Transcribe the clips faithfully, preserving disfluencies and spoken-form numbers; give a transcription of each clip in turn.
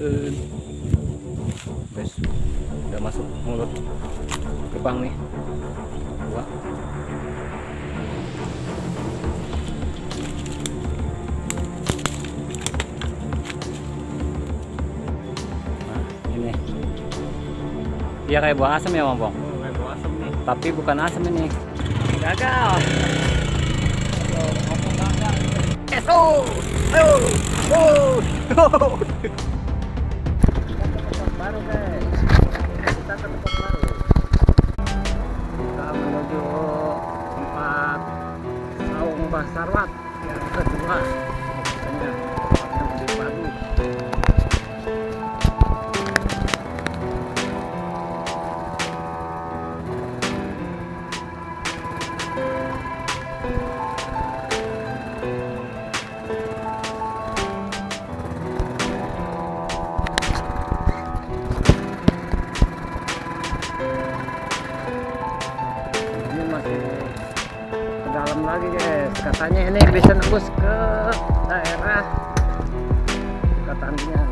Guys, udah masuk mulut gerbang nih. Dua. Nah, ini. Dia kayak buah asam ya, Bang. Oh, kayak buah asam nih. Tapi bukan asam ini. Gagal. Yes, oh, oh, oh, oh. Kita ke tempat baru, guys. Kita ke tempat baru. Kita menuju tempat saung Mbah Sarwat yang kedua. Katanya tempat yang lebih baru. Dalam lagi guys, katanya ini bisa nembus ke daerah Ketandingan.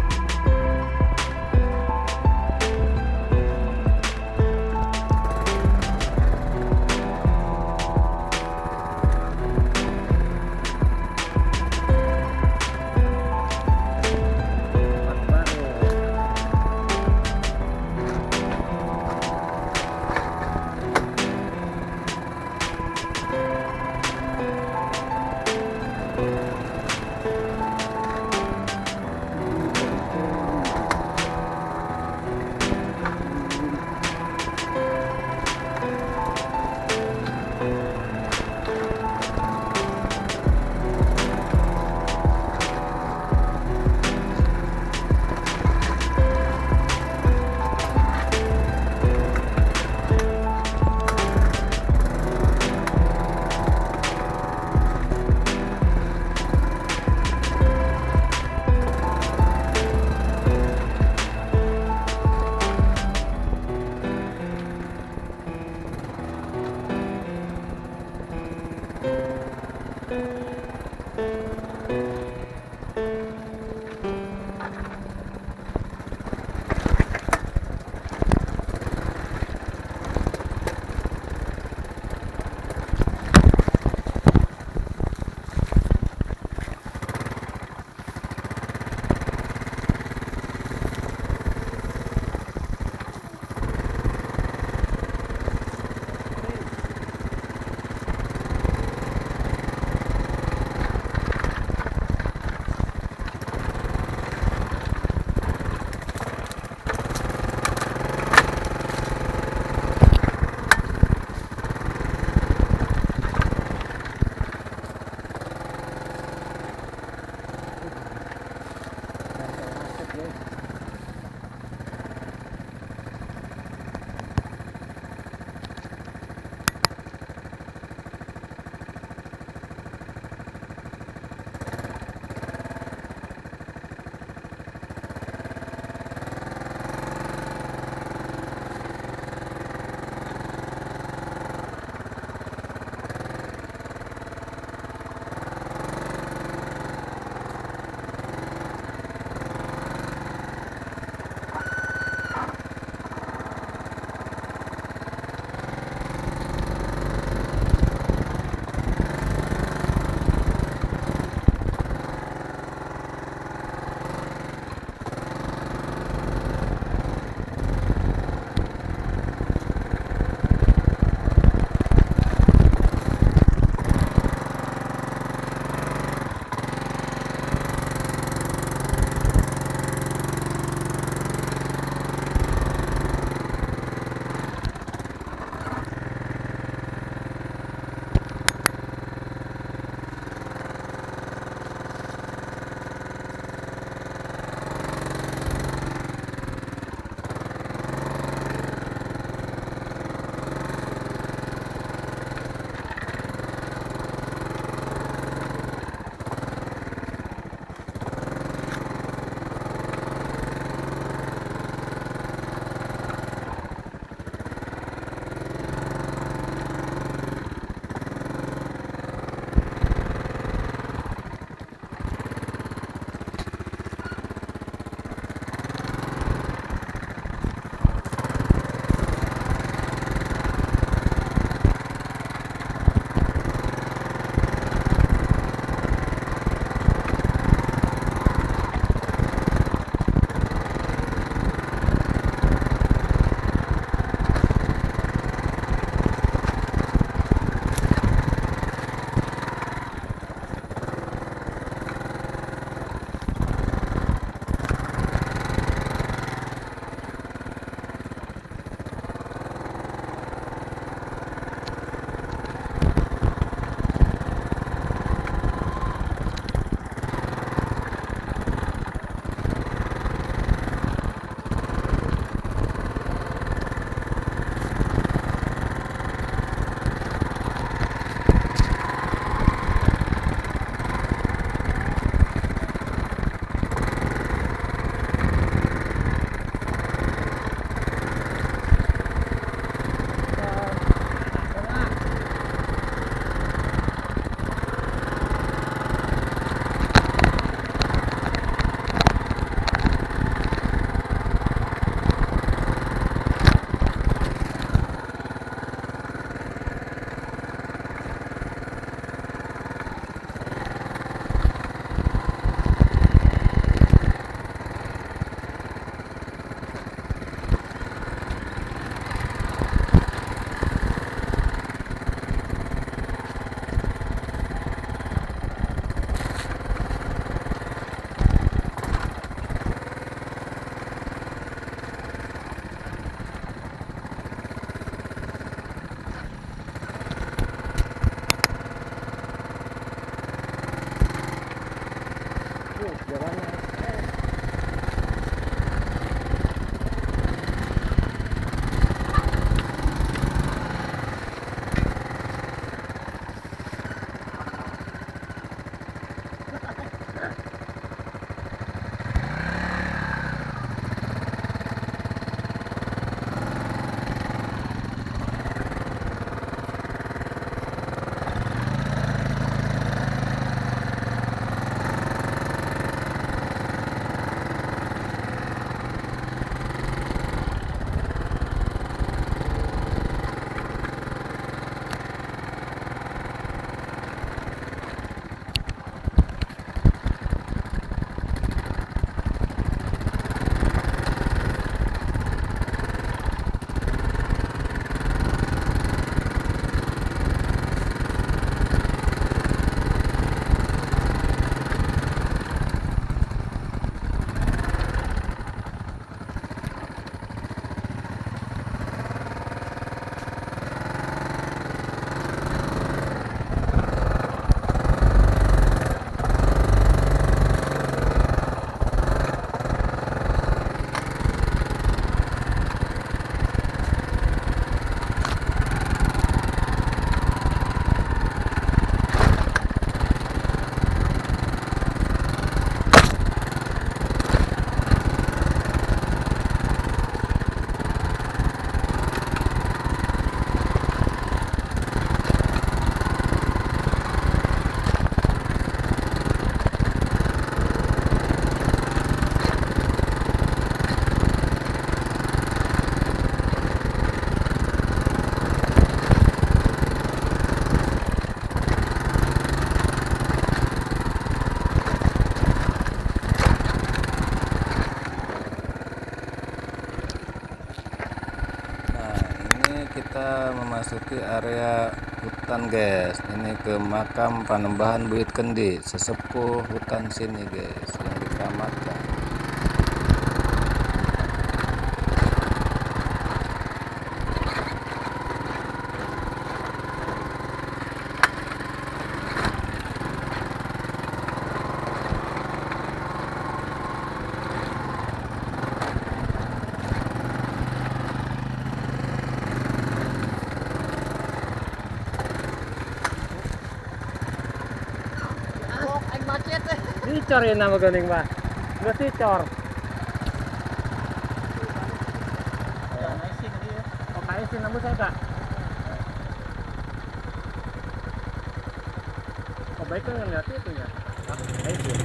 Tempat baru. jalannya. Kita memasuki area hutan guys. Ini ke makam Panembahan Buyut Kendi, sesepuh hutan sini guys, yang dikeramatkan. Dicor ya nama gening mah. Nggak dicor. Oh, kaisin nambah saya kak. Oh, baik kan ngeliat itu ya. Kaisin.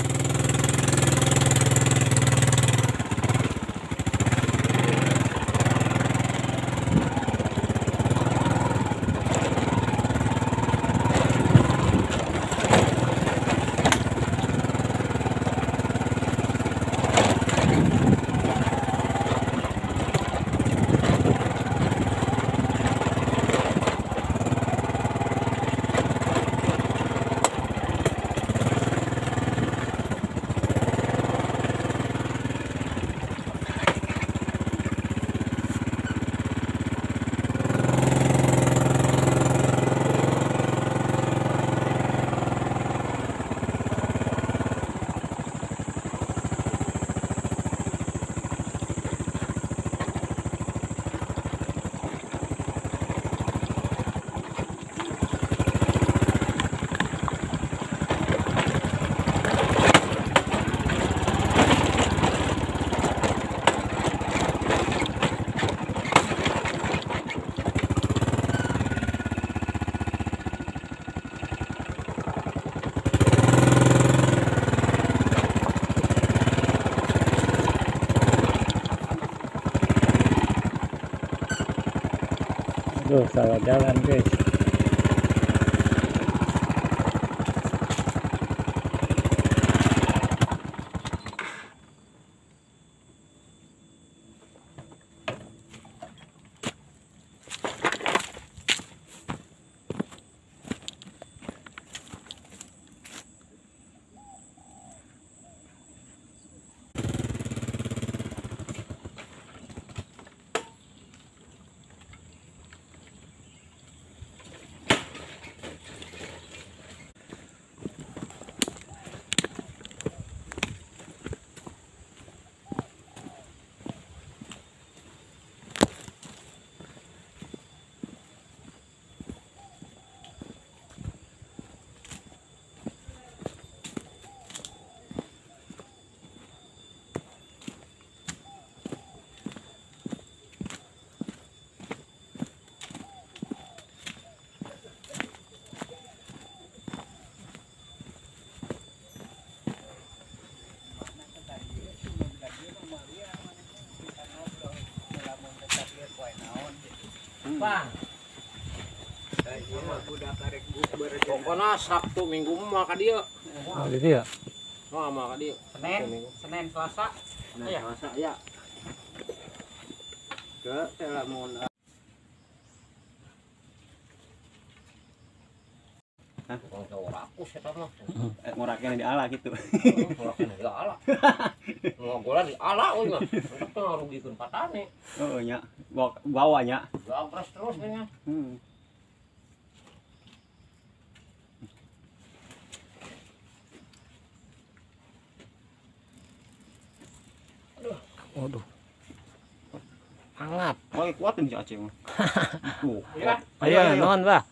Aduh, salah jalan guys. Bang. Pokoknya Sabtu Minggu mah ka dieu. Oh, di dia. Oh, mah ka dieu. Senin, Senin Selasa. Senin Selasa ya. Ke telamun. Hah? Aku setan mah. Ngoraknya di ala gitu. Ngoraknya di ala. Ngogolan di ala euy mah. Entek teh ngarugikeun patane. Oh nya. Bawa nya. Gapres terus nya. Hmm. Waduh. Hangat. Oh, kuatin si Aceh mah. Tuh. Iya. Ayo, non, Bah.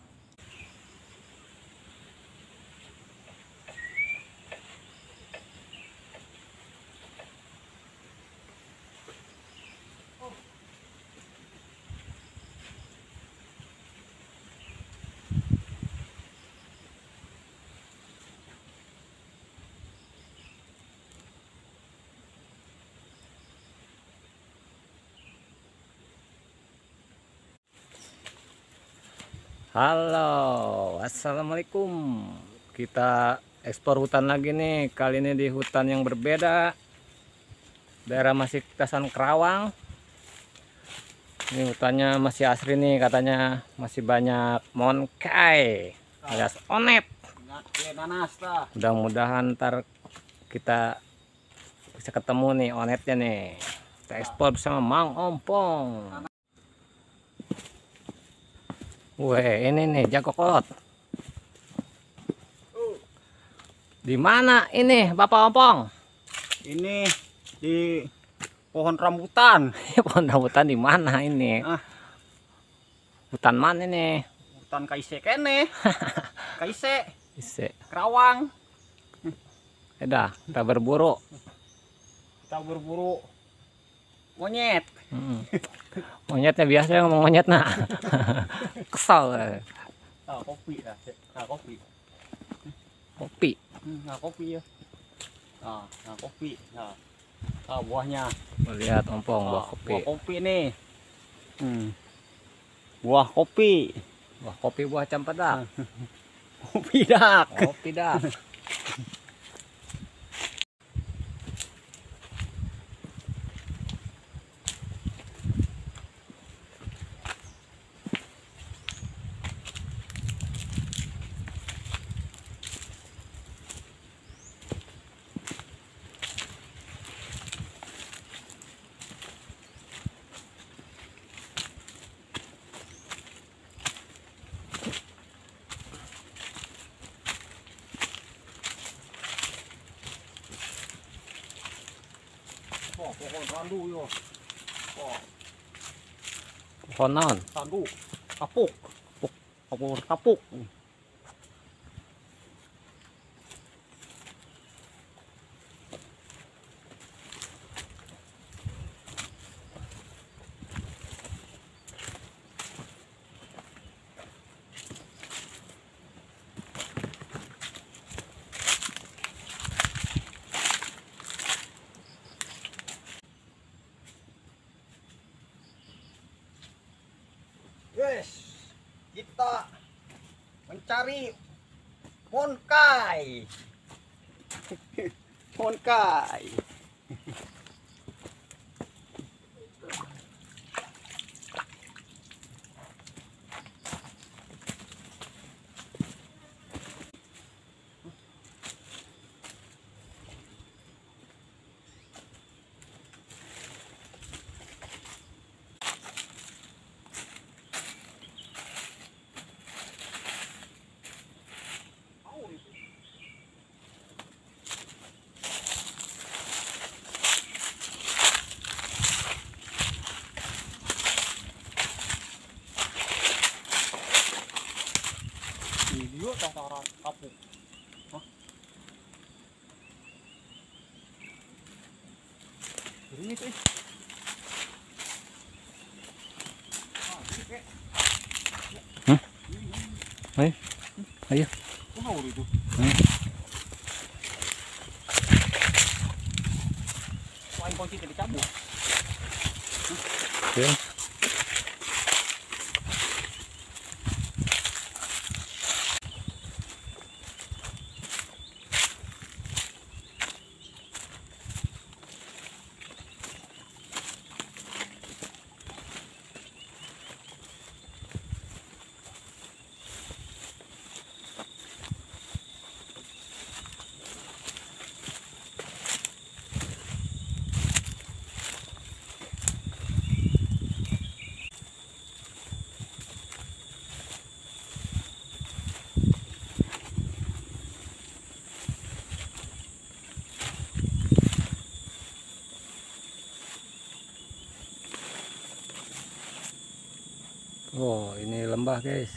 Halo, assalamualaikum. Kita ekspor hutan lagi nih. Kali ini di hutan yang berbeda. Daerah masih Tasan Kerawang. Ini hutannya masih asri nih, katanya masih banyak monkai alias onet. Mudah-mudahan ntar kita bisa ketemu nih onetnya nih. Kita ekspor bersama Mang Ompong. Weh, ini nih jago kolot. Di mana ini, Bapak Ompong? Ini di pohon rambutan. Pohon rambutan di mana ini? Ah. Hutan mana ini? Hutan kaise kene. Kaise, Ise. Kerawang. Udah, kita berburu. Kita berburu monyet. Hmm. Monyetnya biasa ngomong monyet nah. Kesal. Ah, kopi lah. Nah, kopi. Kopi. Nah, kopi ya. Nah, nah kopi. Nah. Ah, buahnya. Lihat Ompong, buah Ah, kopi. Buah kopi nih. Hmm. Buah kopi. Buah kopi, buah cempedak. Kopi dak. Kopi dak. Oh, pohon randu yo. Oh, Pohon naon? randu. Kapuk. Kapuk. Kapuk. Kapuk. Yes, kita mencari monkai. Monkai. Video takaran kapuk. Hah? Ini tuh. Ayo. Ayo. Wow itu. Hmm. Paling kunci dicabut. Oke. Oh, ini lembah guys.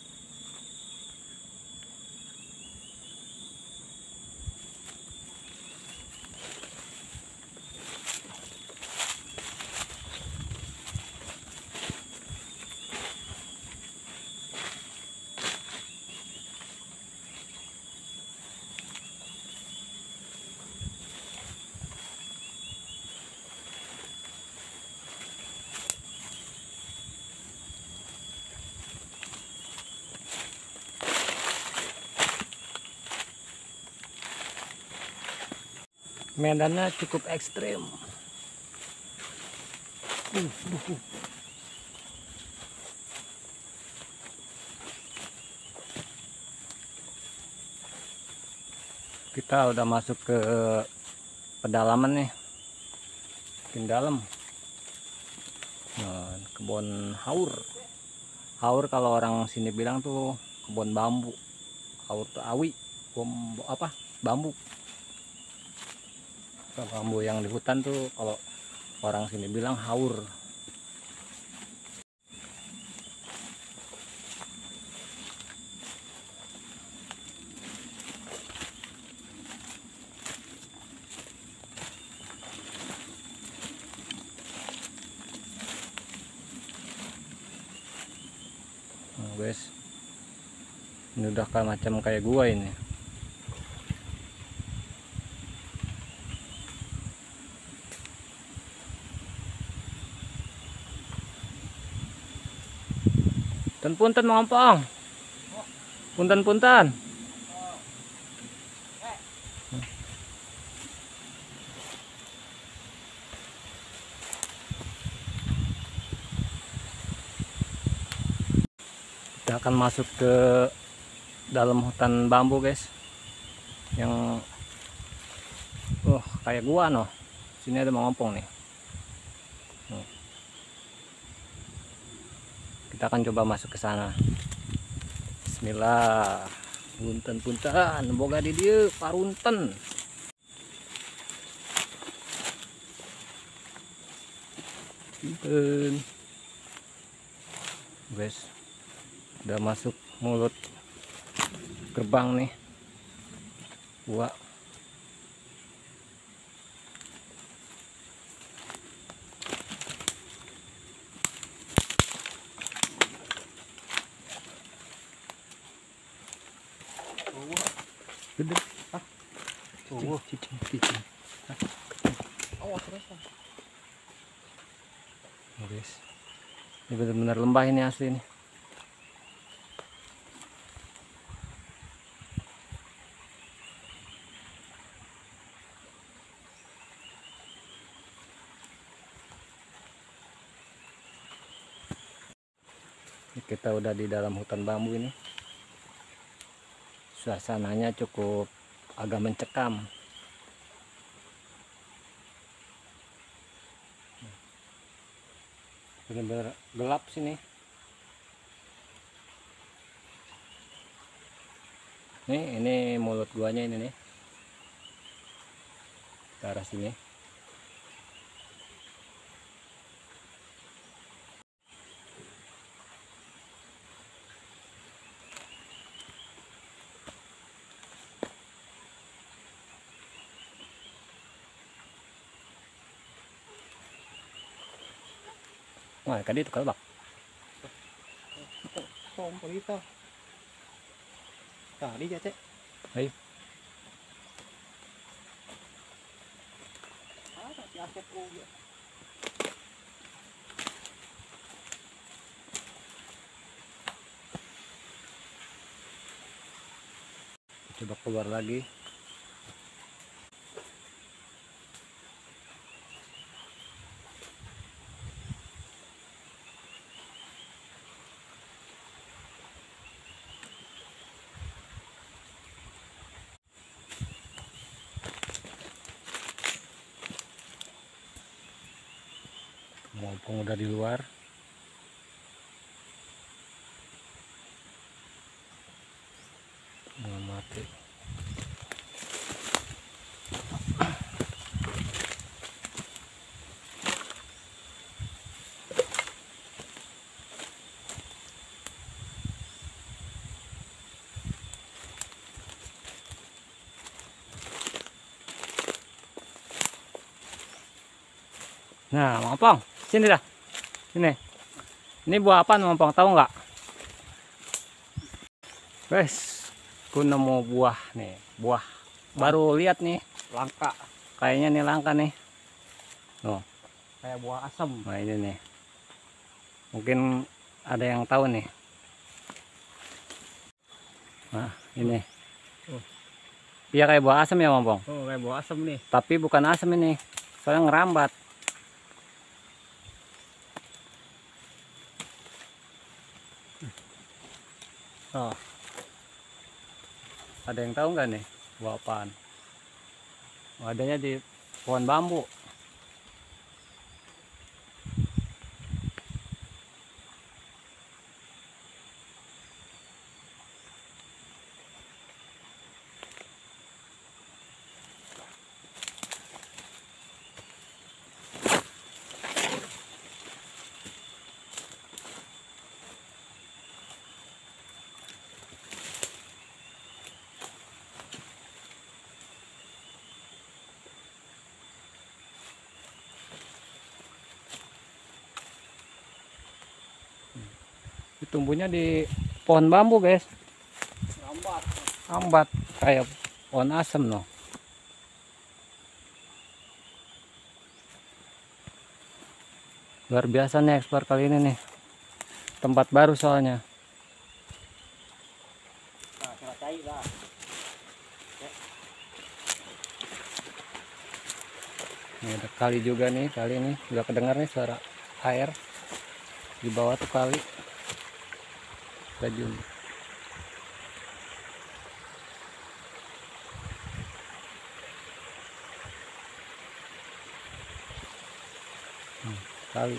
Medannya cukup ekstrim. Uh, uh, uh. Kita udah masuk ke pedalaman nih, makin dalam. Nah, kebun haur. Haur kalau orang sini bilang tuh kebun bambu. Haur tuh awi, bambu apa? Bambu. Bambu yang di hutan tuh kalau orang sini bilang haur. Nah, guys, ini udah kayak macam kayak gua ini. Punten-punten ngompong. Punten-punten. Kita akan masuk ke dalam hutan bambu guys, yang oh kayak gua noh. Sini ada ngompong nih. Kita akan coba masuk ke sana. Bismillah. Punten-punten, boga di dieu parunten. Punten. Guys, udah masuk mulut gerbang nih. Gua gede. Ah. Oh, cicing, cicing. Awas terus. Oh, guys. Ini benar-benar lembah ini asli nih. Kita udah di dalam hutan bambu ini. Suasananya cukup agak mencekam. Benar-benar gelap sini. Nih, ini mulut guanya ini nih. Ke arah sini. Wah, kan itu kalbak. Không có đi tao. Tả đi cho cek. Ayo. Ah, tapi aset ko ya. Coba keluar lagi. Mumpung udah di luar, nggak mati. Nah, Mampong, sini dah. Sini. Ini buah apa, Mampong? Tahu nggak? Guys, aku nemu buah nih, buah. Baru lihat nih, Langka. kayaknya nih langka nih. Tuh. Kayak buah asam. Nah, ini nih. Mungkin ada yang tahu nih. Nah, ini. Oh. Iya kayak buah asam ya, Mampong. Oh, kayak buah asam nih. Tapi bukan asam ini. Soalnya ngerambat. Oh. Ada yang tahu nggak nih buah apaan? Oh, adanya di pohon bambu. Tumbuhnya di pohon bambu, guys. Rambat. Ambat kayak pohon asem loh. Luar biasa nih ekspor kali ini nih. Tempat baru soalnya. Nah, kena cair lah. Ini ada kali juga nih, kali ini udah kedengar nih suara air di bawah tuh kali. Rajun. Hmm, kali.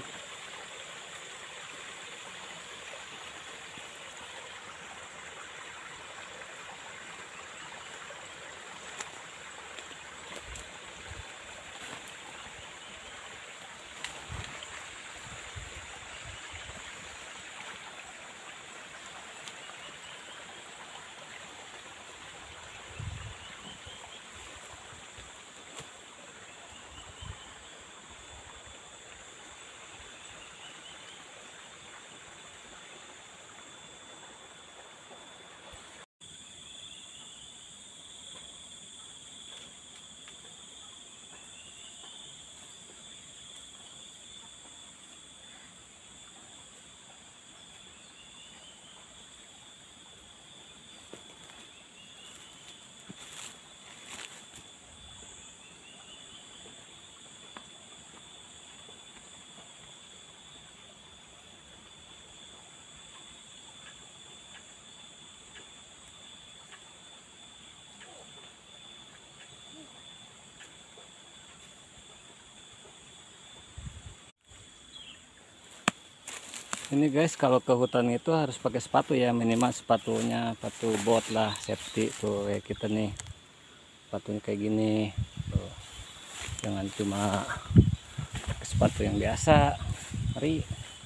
Ini guys, kalau ke hutan itu harus pakai sepatu ya, minimal sepatunya sepatu bot lah, safety tuh kayak kita nih, sepatunya kayak gini tuh. Jangan cuma pakai sepatu yang biasa, ngeri.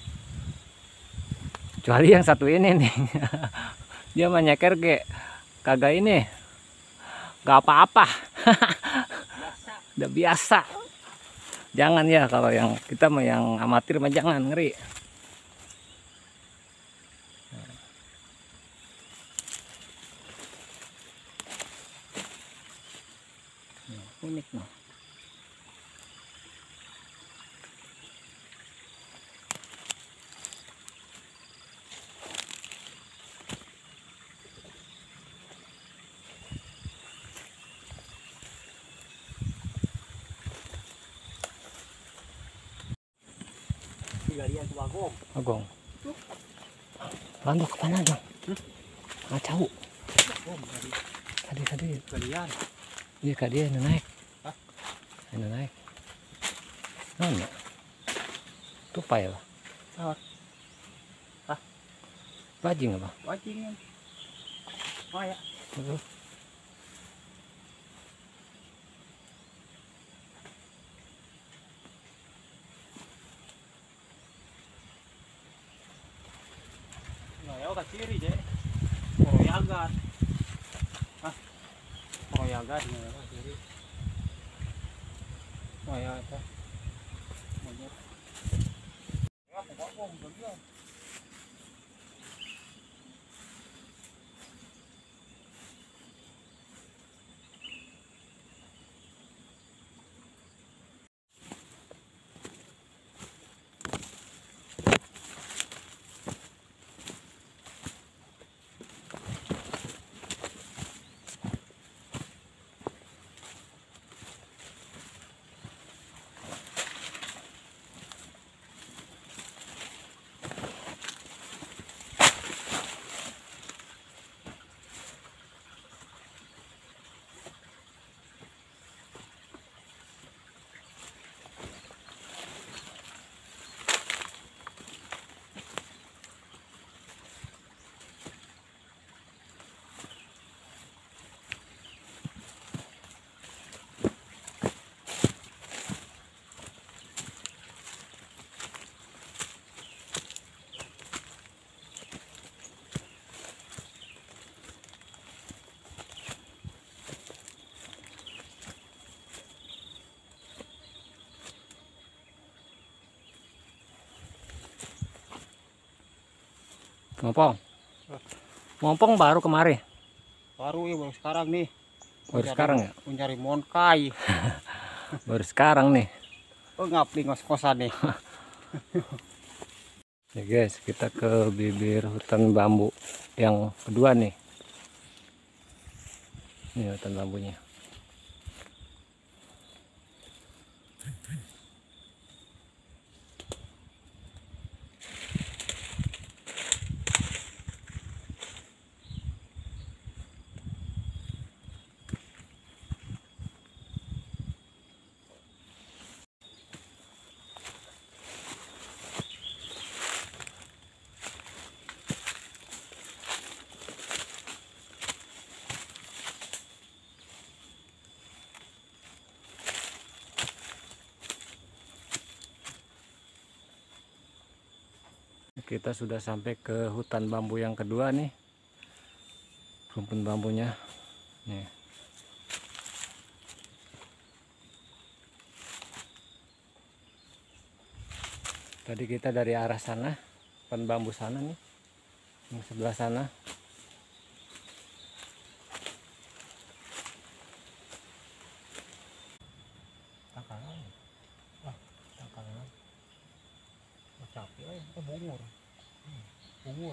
Kecuali yang satu ini nih dia menyeker ke kagak ini, gak apa-apa. Udah biasa. Jangan ya, kalau yang kita mah yang amatir mah jangan, ngeri. Unik noh. Galian ke bagong. Agong. Landu ke mana dong? Nggak tahu. Tadi tadi. Galian. Iya kak dia yang naik. Hah? Yang naik. Mana? Tupai lah. Ah. Hah? Bajing apa? Wajing. Oh ya. Aduh. Nah, ya ka ciri je. Oroyagat. Hah? Oroyagat nih ka ciri. Oh ya apa? Mompong. Mompong baru kemari. Baru ya, baru sekarang nih. Baru sekarang ya? Mencari monkai. Baru sekarang nih. Oh ngapli ngos-kosan nih. Ya guys, kita ke bibir hutan bambu yang kedua nih. Ini hutan bambunya. Kita sudah sampai ke hutan bambu yang kedua nih. Rumpun bambunya nih. Tadi kita dari arah sana, hutan bambu sana nih, yang sebelah sana. Tangkalan. Wah, tangkalan. Capek ya, kita bungur. Hmm, bungur.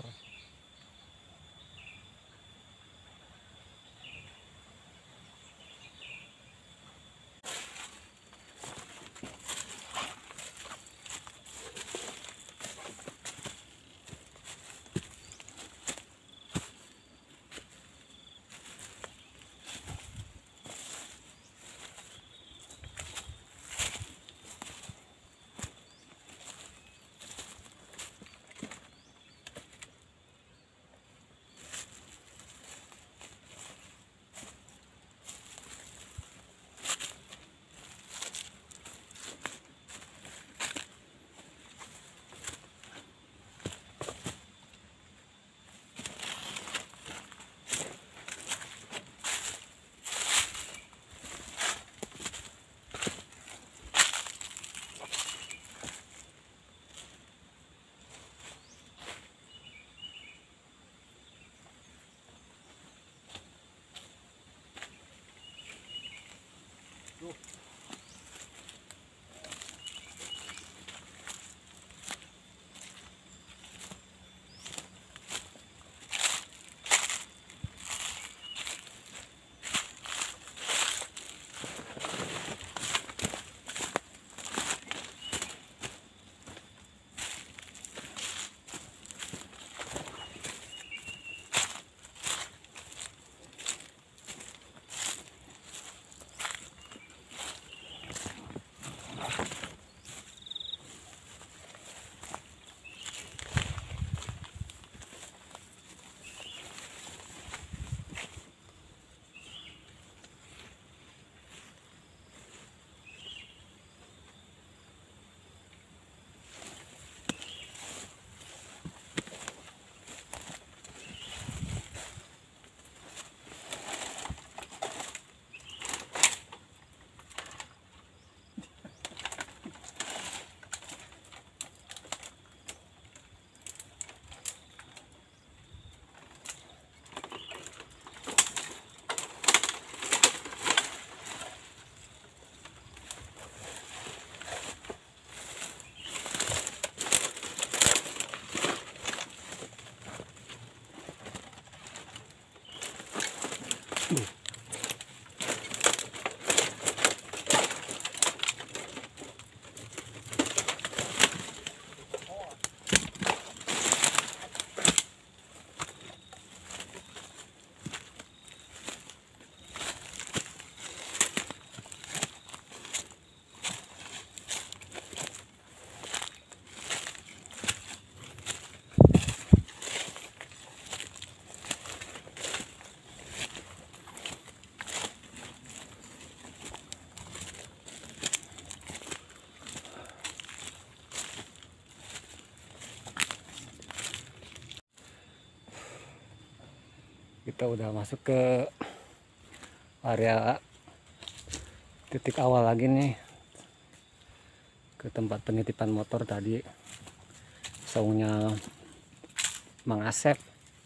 Kita udah masuk ke area titik awal lagi nih, ke tempat penitipan motor tadi, saungnya Mang Asep.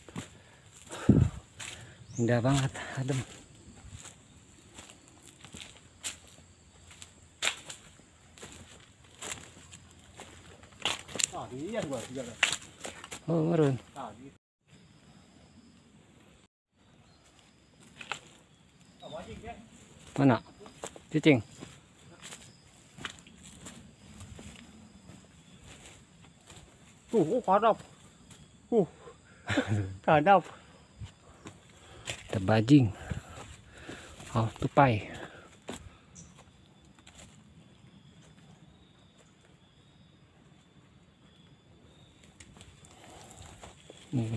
Indah banget, adem. Ah, iya gua juga. Oh, merun. Tadi. Mana? Cicing. Tuh, oh, hadap. Uh. Hadap. Ada bajing. Oh, tupai. Hmm.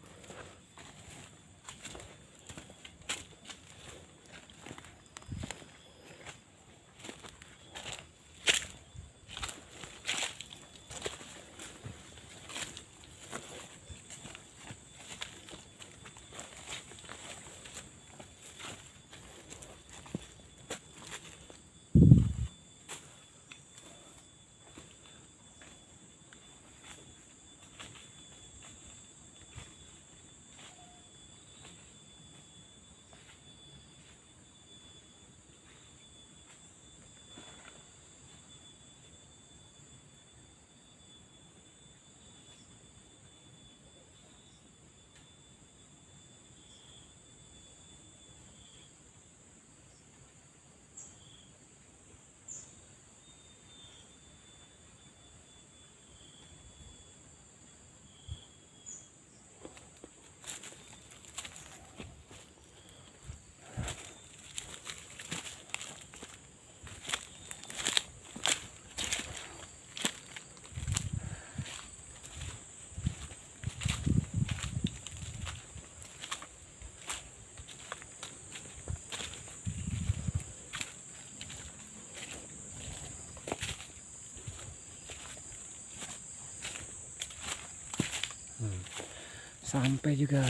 Sampai juga.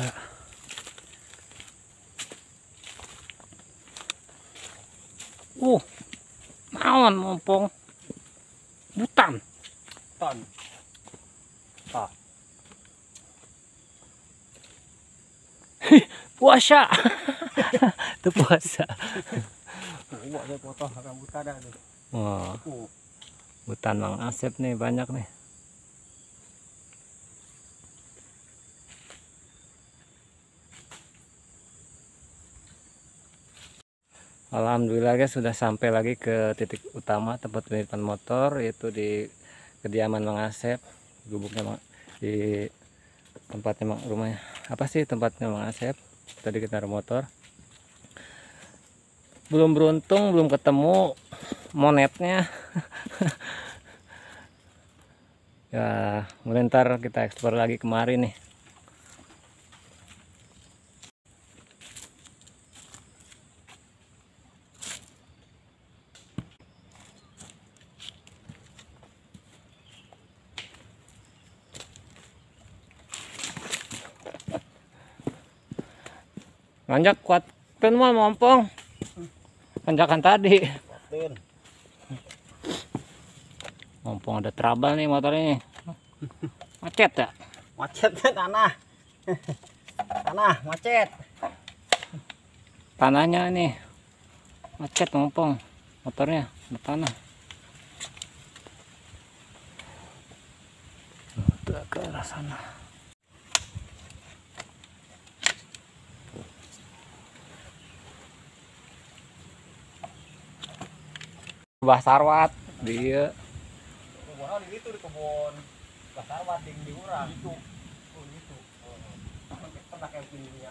Uh, naon mompong butan. Ton. Ah. Puasa. Itu puasa. Gua ada foto rambutan ada tuh. Wah, Uh. hutan Mang Asep nih banyak nih. Alhamdulillah guys, sudah sampai lagi ke titik utama tempat penitipan motor, yaitu di kediaman Mang Asep, gubuknya Mang, di tempatnya Mang, rumahnya apa sih tempatnya Mang Asep. Tadi kita naruh motor, belum beruntung, belum ketemu monetnya. Ya, mulai ntar kita eksplor lagi kemari nih. Nanjak kuat mah mompong. Tanjakan tadi. Tin. Mompong ada trouble nih motor ini. Macet ya? Macet tanah. Tanah macet. Tanahnya ini macet mompong. Motornya ada tanah. Udah ke arah sana. Bah sarwat dia. Kebun di itu di kebun. Pasar wading di urang itu. Oh gitu. Oh. Pernah kayak gini ya.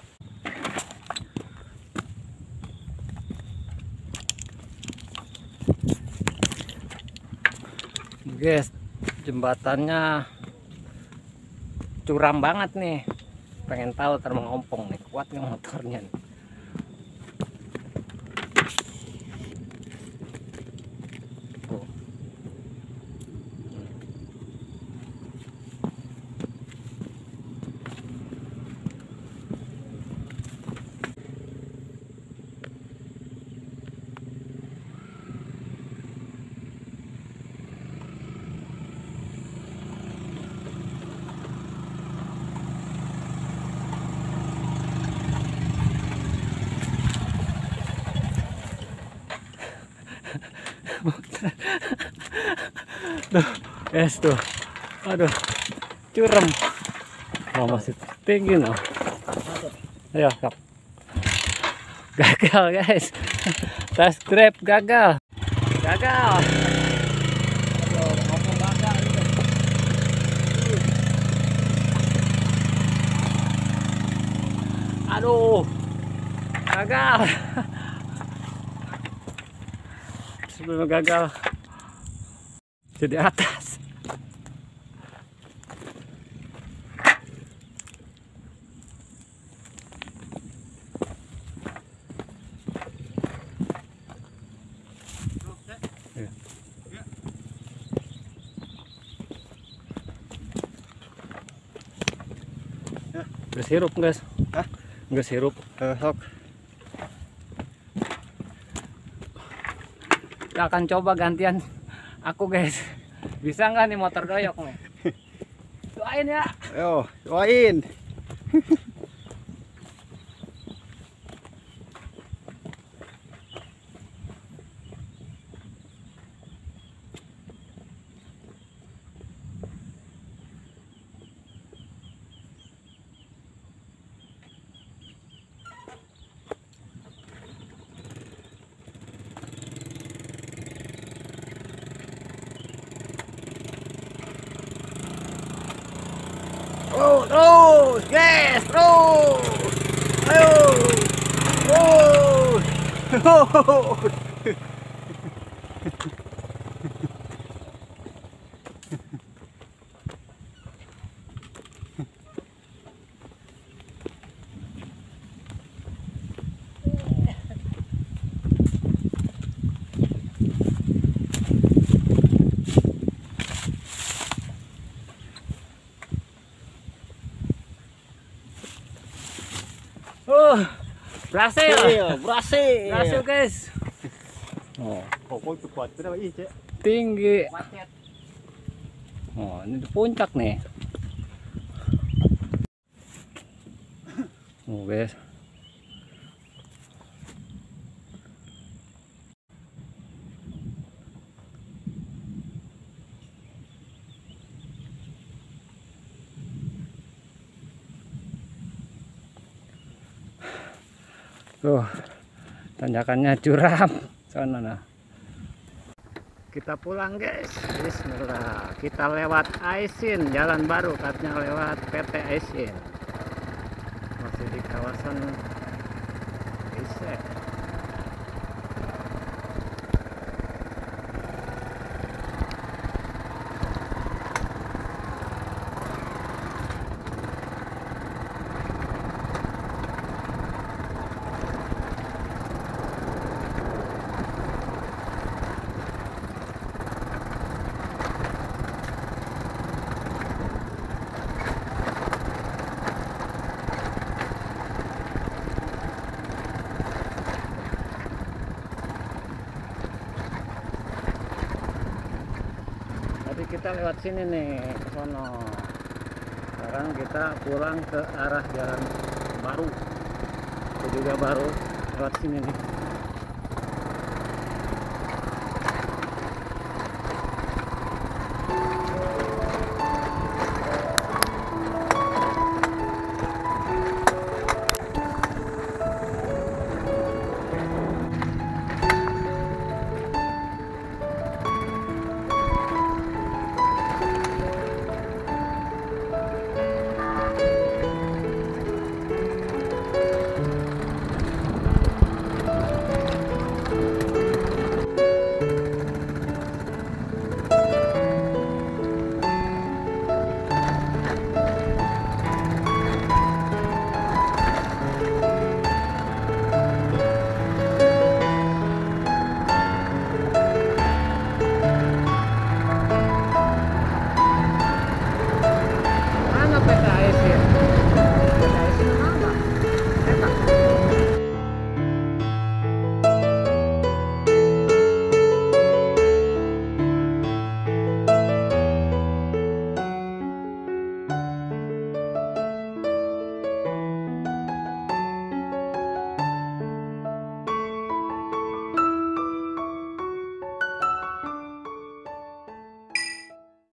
Guys, jembatannya curam banget nih. Pengen tahu ntar mengompong nih, kuat nih motornya nih. Tuh, guys tuh. Aduh, curem. Oh, masih tinggi no. Ayo, kap. Gagal, guys. Tas grab gagal. Gagal. Aduh, gagal. Sebelum gagal jadi atas. Nggak sirup guys. Hah? Nggak sirup. Eh, sok. Kita akan coba gantian aku guys. Bisa nggak nih motor doyok nih? Doain ya. Ayo, doain. Terus, terus, guys, terus. Ayo. Terus. Oh, berhasil. Berhasil. Berhasil, guys. Oh, Kok itu kuat berapa ini, Cek? tinggi. Oh, ini di puncak nih. Oh, guys. Tuh, tanjakannya curam. Sana nah. Kita pulang guys. Bismillah. Kita lewat Aisin, jalan baru katanya lewat P T Aisin. Masih di kawasan Isek. Kita lewat sini nih ke sono. Sekarang kita pulang ke arah jalan baru. Itu juga baru lewat sini nih.